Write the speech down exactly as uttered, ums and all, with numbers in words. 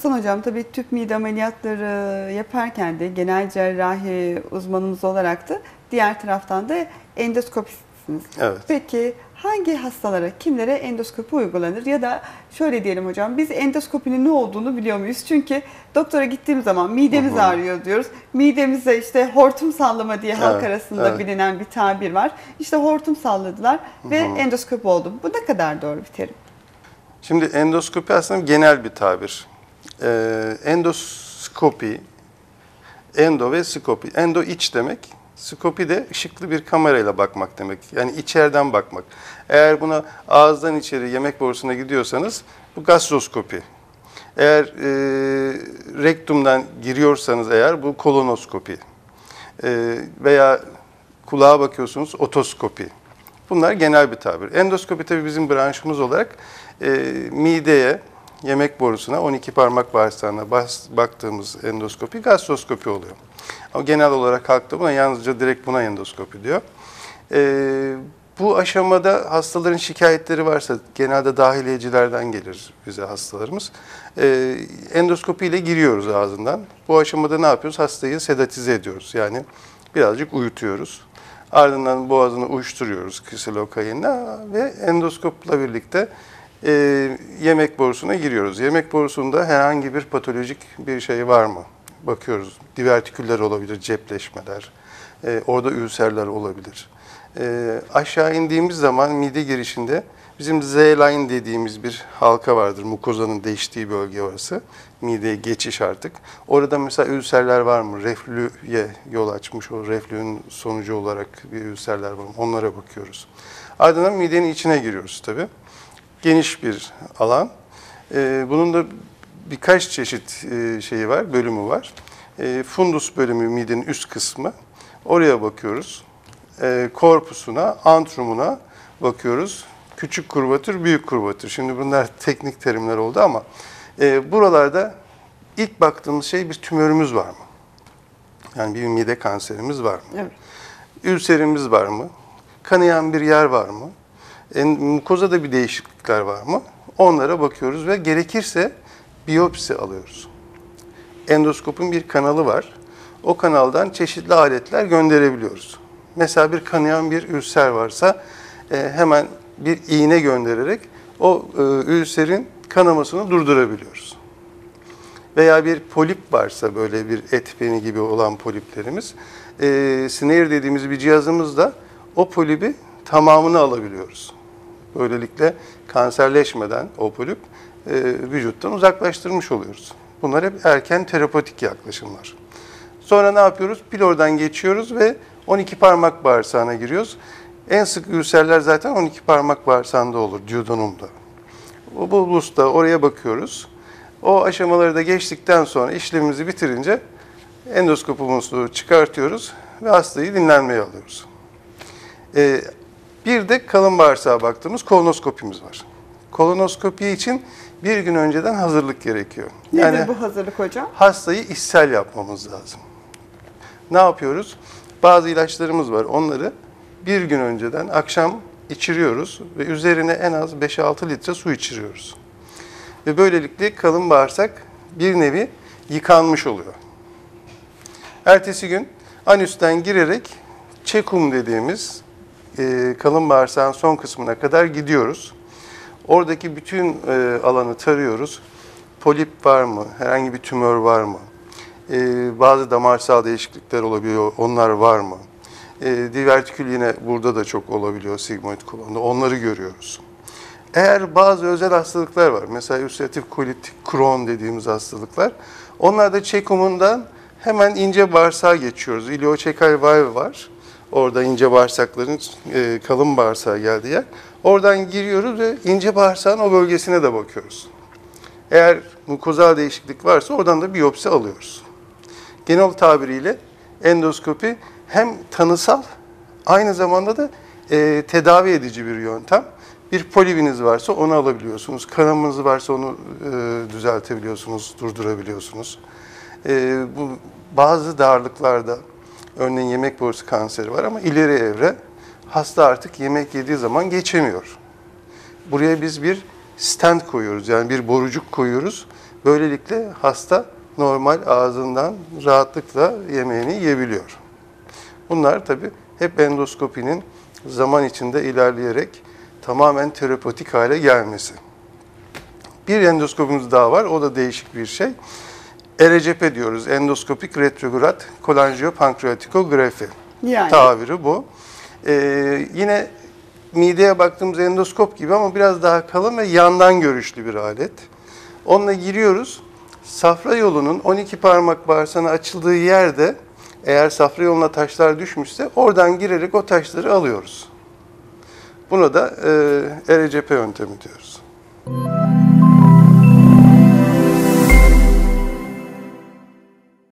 Hasan Hocam, tabii tüp mide ameliyatları yaparken de genel cerrahi uzmanımız olarak da diğer taraftan da endoskopistsiniz. Evet. Peki hangi hastalara, kimlere endoskopi uygulanır? Ya da şöyle diyelim hocam, biz endoskopinin ne olduğunu biliyor muyuz? Çünkü doktora gittiğimiz zaman midemiz Hı-hı. ağrıyor diyoruz. Midemize işte hortum sallama diye halk evet, arasında evet. bilinen bir tabir var. İşte hortum salladılar Hı-hı. ve endoskopi oldu. Bu ne kadar doğru bir terim? Şimdi endoskopi aslında genel bir tabir. Ee, endoskopi, endo ve skopi. Endo iç demek, skopi de ışıklı bir kamerayla bakmak demek. Yani içeriden bakmak. Eğer buna ağızdan içeri yemek borusuna gidiyorsanız bu gastroskopi. Eğer e, rektumdan giriyorsanız eğer bu kolonoskopi. E, veya kulağa bakıyorsunuz otoskopi. Bunlar genel bir tabir. Endoskopi tabii bizim branşımız olarak e, mideye, yemek borusuna, on iki parmak bağırsağına bas, baktığımız endoskopi gastroskopi oluyor. Ama genel olarak halkta buna yalnızca direkt buna endoskopi diyor. E, bu aşamada hastaların şikayetleri varsa genelde dahiliyecilerden gelir bize hastalarımız. E, endoskopi ile giriyoruz ağzından. Bu aşamada ne yapıyoruz? Hastayı sedatize ediyoruz. Yani birazcık uyutuyoruz. Ardından boğazını uyuşturuyoruz kisilokainle ve endoskopla birlikte e, yemek borusuna giriyoruz. Yemek borusunda herhangi bir patolojik bir şey var mı? Bakıyoruz. Divertiküller olabilir, cepleşmeler, e, orada ülserler olabilir. E, aşağı indiğimiz zaman mide girişinde bizim Z-line dediğimiz bir halka vardır. Mukozanın değiştiği bölge orası. Mideye geçiş artık. Orada mesela ülserler var mı? Reflüye yol açmış, o reflünün sonucu olarak bir ülserler var mı? Onlara bakıyoruz. Ardından midenin içine giriyoruz tabii. Geniş bir alan. Ee, bunun da birkaç çeşit e, şeyi var, bölümü var. E, fundus bölümü midenin üst kısmı. Oraya bakıyoruz. E, korpusuna, antrumuna bakıyoruz. Küçük kurvatür, büyük kurvatür. Şimdi bunlar teknik terimler oldu ama e, buralarda ilk baktığımız şey bir tümörümüz var mı? Yani bir mide kanserimiz var mı? Evet. Ülserimiz var mı? Kanayan bir yer var mı? E, mukozada bir değişiklikler var mı? Onlara bakıyoruz ve gerekirse biyopsi alıyoruz. Endoskopun bir kanalı var. O kanaldan çeşitli aletler gönderebiliyoruz. Mesela bir kanayan bir ülser varsa e, hemen bir iğne göndererek o e, ülserin kanamasını durdurabiliyoruz. Veya bir polip varsa böyle bir et beni gibi olan poliplerimiz, e, snare dediğimiz bir cihazımızla o polibi tamamını alabiliyoruz. Böylelikle kanserleşmeden o polip e, vücuttan uzaklaştırmış oluyoruz. Bunlar hep erken terapotik yaklaşımlar. Sonra ne yapıyoruz? Pilordan geçiyoruz ve on iki parmak bağırsağına giriyoruz. En sık ülserler zaten on iki parmak bağırsağında olur, duodenumda. O bulusta oraya bakıyoruz. O aşamaları da geçtikten sonra işlemimizi bitirince endoskopumuzu çıkartıyoruz ve hastayı dinlenmeye alıyoruz. Ee, bir de kalın bağırsağa baktığımız kolonoskopimiz var. Kolonoskopi için bir gün önceden hazırlık gerekiyor. Nedir yani bu hazırlık hocam? Hastayı ishal yapmamız lazım. Ne yapıyoruz? Bazı ilaçlarımız var. Onları bir gün önceden akşam içiriyoruz ve üzerine en az beş altı litre su içiriyoruz. Ve böylelikle kalın bağırsak bir nevi yıkanmış oluyor. Ertesi gün anüsten girerek çekum dediğimiz e, kalın bağırsağın son kısmına kadar gidiyoruz. Oradaki bütün e, alanı tarıyoruz. Polip var mı? Herhangi bir tümör var mı? E, bazı damarsal değişiklikler olabiliyor. Onlar var mı? E, divertikül yine burada da çok olabiliyor sigmoid kolonda. Onları görüyoruz. Eğer bazı özel hastalıklar var. Mesela ülseratif kolit, Crohn dediğimiz hastalıklar. Onlarda çekumundan hemen ince bağırsağa geçiyoruz. İlioçekal valve var. Orada ince bağırsakların e, kalın bağırsağa geldiği yer. Oradan giriyoruz ve ince bağırsağın o bölgesine de bakıyoruz. Eğer mukozal değişiklik varsa oradan da biyopsi alıyoruz. Genel tabiriyle endoskopi hem tanısal aynı zamanda da e, tedavi edici bir yöntem. Bir polibiniz varsa onu alabiliyorsunuz. Kanamanız varsa onu e, düzeltebiliyorsunuz, durdurabiliyorsunuz. E, bu bazı darlıklarda, örneğin yemek borusu kanseri var ama ileri evre, hasta artık yemek yediği zaman geçemiyor. Buraya biz bir stent koyuyoruz, yani bir borucuk koyuyoruz Böylelikle hasta normal ağzından rahatlıkla yemeğini yiyebiliyor. Bunlar tabii hep endoskopinin zaman içinde ilerleyerek tamamen terapotik hale gelmesi. Bir endoskopimiz daha var, o da değişik bir şey. E R C P diyoruz, endoskopik retrograd kolangiopankreatikografi. Yani. Tabiri bu. Ee, yine mideye baktığımız endoskop gibi ama biraz daha kalın ve yandan görüşlü bir alet. Onunla giriyoruz. Safra yolunun on iki parmak bağırsağına açıldığı yerde eğer safra yoluna taşlar düşmüşse oradan girerek o taşları alıyoruz. Buna da e, E R C P yöntemi diyoruz.